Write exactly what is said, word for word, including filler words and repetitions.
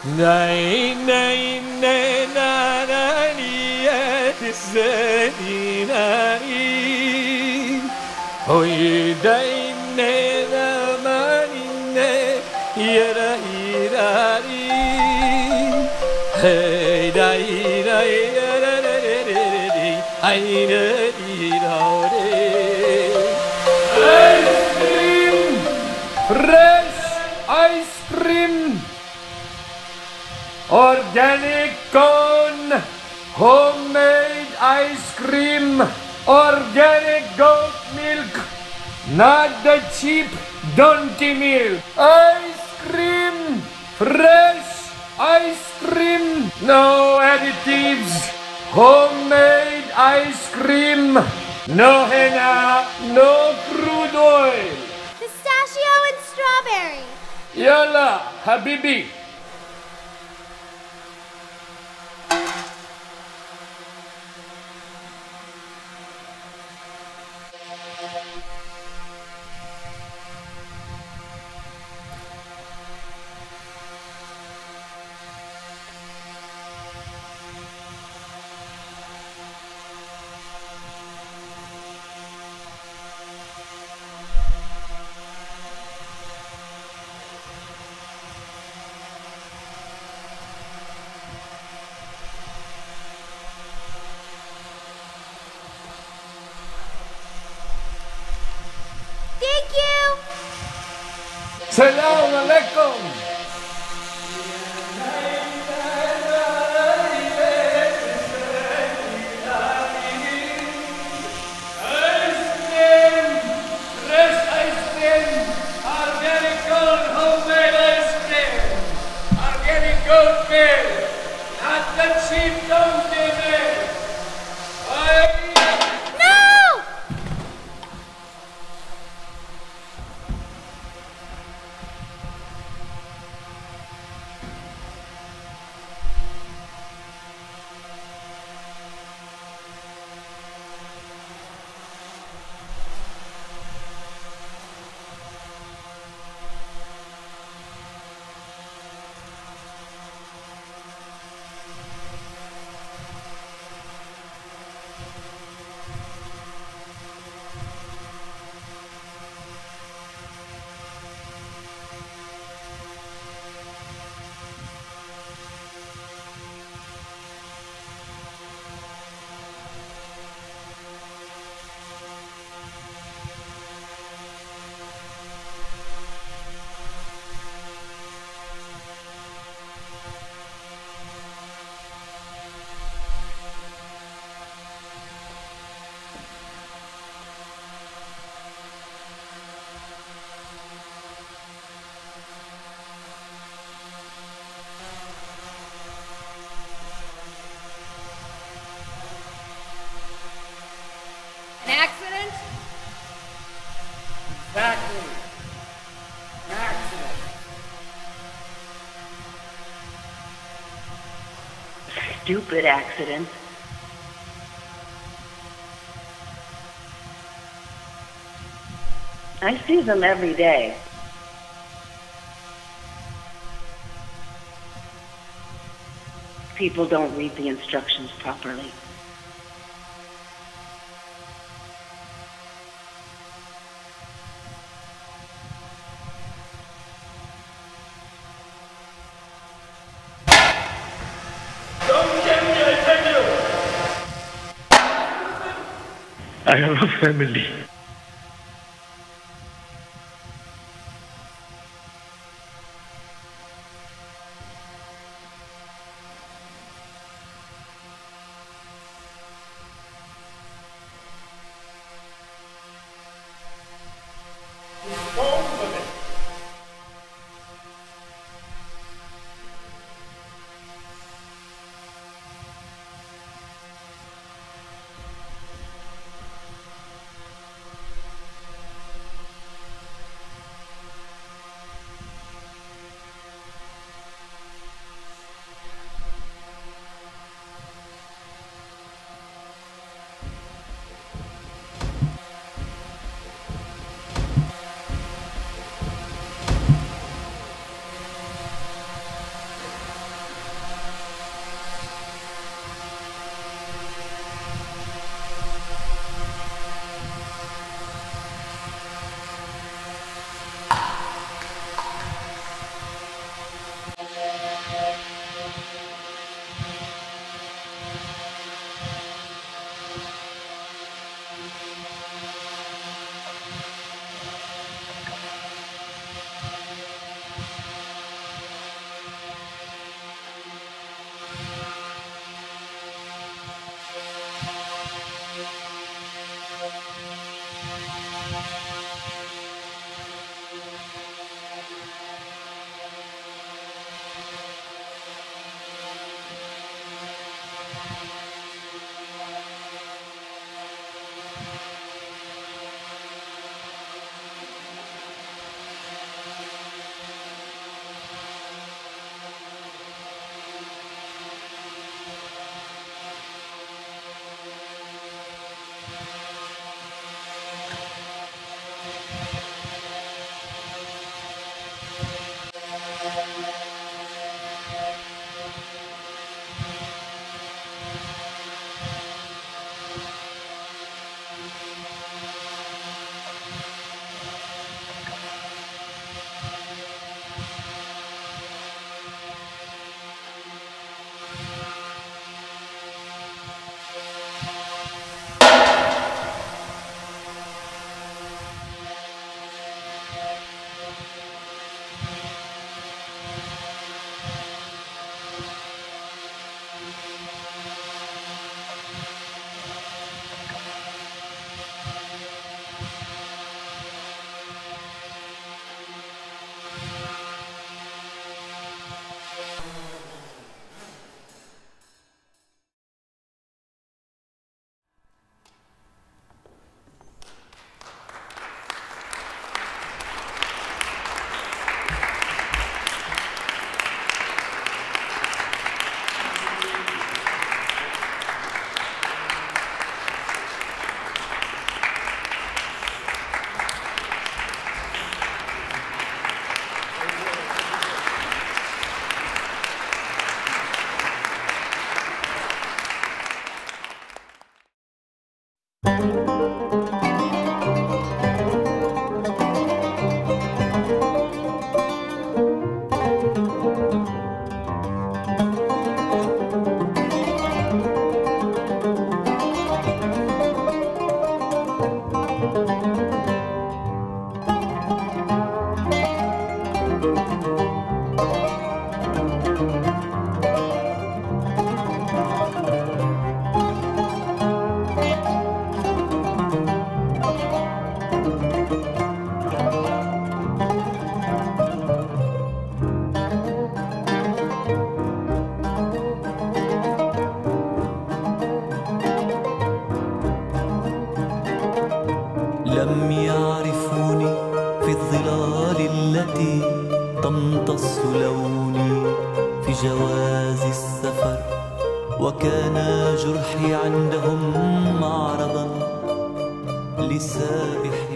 Nay, nay, nay, na, na, ni, E T C, ni, na, ni. Oy, day, ne, da, ma, ni, ne, yera, ira, ri. Hey, day, day, yera, re, re, re, re, re. Ay, re, ira, re. Ice cream! Fresh ice cream! Organic cone, homemade ice cream, organic goat milk, not the cheap donkey milk. Ice cream, fresh ice cream, no additives, homemade ice cream, no henna, no crude oil. Pistachio and strawberry. Yalla, habibi. Salam alaikum. Ice cream, fresh ice cream, organic gold homemade ice cream, organic goat milk, not the cheap donkey milk. Exactly. An accident. Stupid accident. I see them every day. People don't read the instructions properly. I have a family. لم يعرفوني في الظلال التي تمتص لوني في جواز السفر، وكان جرحي عندهم معرضا لسابح